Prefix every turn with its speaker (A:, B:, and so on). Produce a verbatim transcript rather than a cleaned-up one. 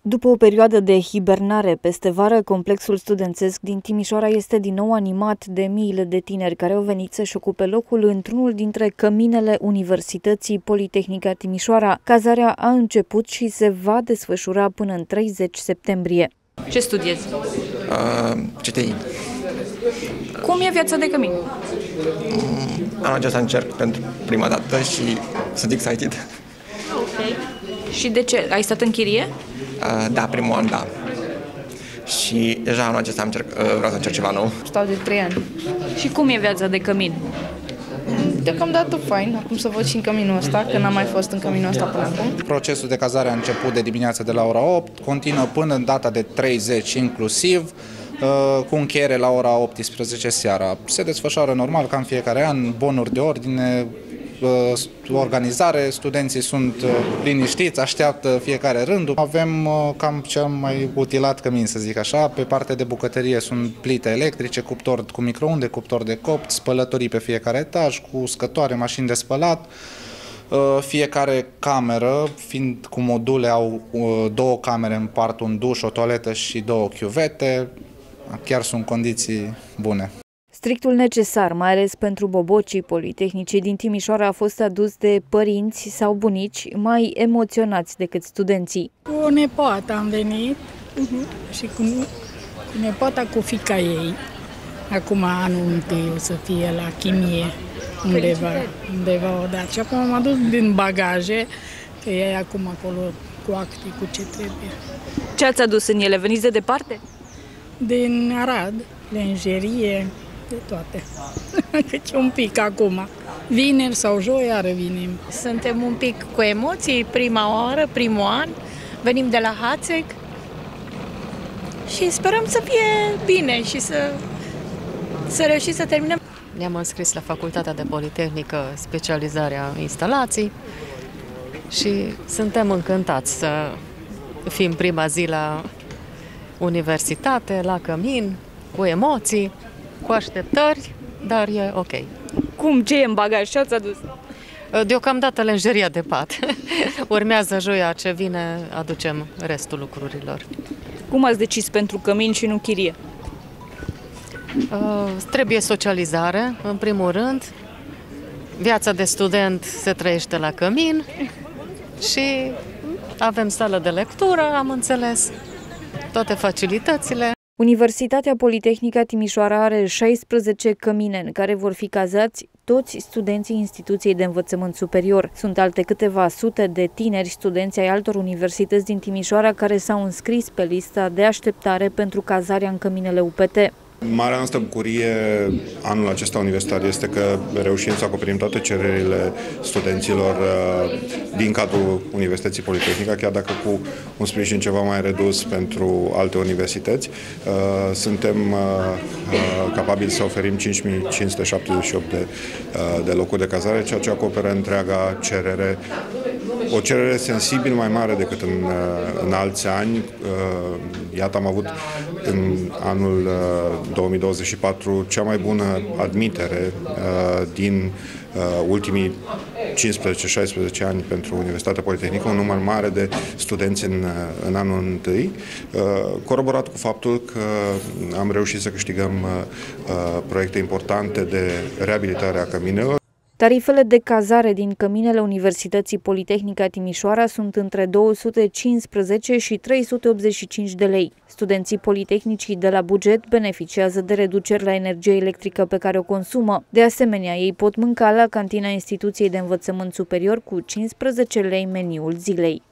A: După o perioadă de hibernare peste vară, complexul studențesc din Timișoara este din nou animat de miile de tineri care au venit să-și ocupe locul într-unul dintre căminele Universității Politehnica Timișoara. Cazarea a început și se va desfășura până în treizeci septembrie.
B: Ce studiezi?
C: Uh, C T I.
B: Cum e viața de cămin?
C: Mm, anul acesta încerc pentru prima dată și sunt excited.
B: Ok. Și de ce? Ai stat în chirie?
C: Uh, da, primul an, da. Și deja anul acesta încerc, uh, vreau să încerc ceva nou.
D: Stau de trei ani.
B: Și cum e viața de cămin?
D: Deocamdată fain, acum să văd și în căminul ăsta, că n-am mai fost în căminul ăsta până acum.
E: Procesul de cazare a început de dimineața de la ora opt, continuă până în data de treizeci inclusiv, cu încheiere la ora optsprezece seara. Se desfășoară normal, ca în fiecare an, bonuri de ordine, organizare, studenții sunt liniștiți, așteaptă fiecare rândul. Avem cam cel mai utilat cămin, să zic așa. Pe partea de bucătărie sunt plite electrice, cuptor cu microunde, cuptor de copt, spălătorii pe fiecare etaj, cu uscătoare, mașini de spălat. Fiecare cameră, fiind cu module, au două camere, împart un duș, o toaletă și două chiuvete. Chiar sunt condiții bune.
A: Strictul necesar, mai ales pentru bobocii Politehnicii din Timișoara, a fost adus de părinți sau bunici mai emoționați decât studenții.
F: Cu nepoata am venit uh-huh. și cu, cu nepoata cu fiica ei. Acum anul întâi o să fie la chimie undeva, undeva odată. Și acum am adus din bagaje, că e acum acolo cu acte, cu ce trebuie.
B: Ce ați adus în ele? Veniți de departe?
F: Din Arad, lenjerie, de toate. Câte un pic acum. Vineri sau joi revenim.
G: Suntem un pic cu emoții, prima oară, primul an. Venim de la Hațeg și sperăm să fie bine și să, să reușim să terminăm.
H: Ne-am înscris la Facultatea de Politehnică, specializarea instalații și suntem încântați să fim prima zi la universitate, la cămin, cu emoții, cu așteptări, dar e ok.
B: Cum? Ce e în bagaj? Ce ați adus?
H: Deocamdată lenjeria de pat. Urmează joia ce vine, aducem restul lucrurilor.
B: Cum ați decis pentru cămin și nu chirie?
H: Uh, trebuie socializare, în primul rând. Viața de student se trăiește la cămin și avem sală de lectură, am înțeles, toate facilitățile.
A: Universitatea Politehnica Timișoara are șaisprezece cămine în care vor fi cazați toți studenții instituției de învățământ superior. Sunt alte câteva sute de tineri studenți ai altor universități din Timișoara care s-au înscris pe lista de așteptare pentru cazarea în căminele U P T.
I: Marea noastră bucurie anul acesta universitar este că reușim să acoperim toate cererile studenților din cadrul Universității Politehnica, chiar dacă cu un sprijin ceva mai redus pentru alte universități. Suntem capabili să oferim cinci mii cinci sute șaptezeci și opt de, de locuri de cazare, ceea ce acoperă întreaga cerere. O cerere sensibil mai mare decât în, în alți ani. Iată, am avut în anul două mii douăzeci și patru cea mai bună admitere din ultimii cincisprezece șaisprezece ani pentru Universitatea Politehnică, un număr mare de studenți în, în anul întâi, coroborat cu faptul că am reușit să câștigăm proiecte importante de reabilitare a căminelor.
A: Tarifele de cazare din căminele Universității Politehnica Timișoara sunt între două sute cincisprezece și trei sute optzeci și cinci de lei. Studenții Politehnicii de la buget beneficiază de reduceri la energie electrică pe care o consumă. De asemenea, ei pot mânca la cantina instituției de învățământ superior cu cincisprezece lei meniul zilei.